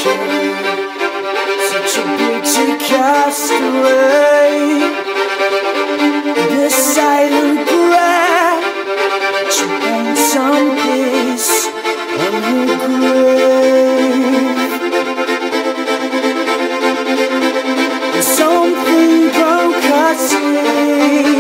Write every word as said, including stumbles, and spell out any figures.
such a picture cast away. The silent breath, she paints some peace on her grave. And something broke her sleep.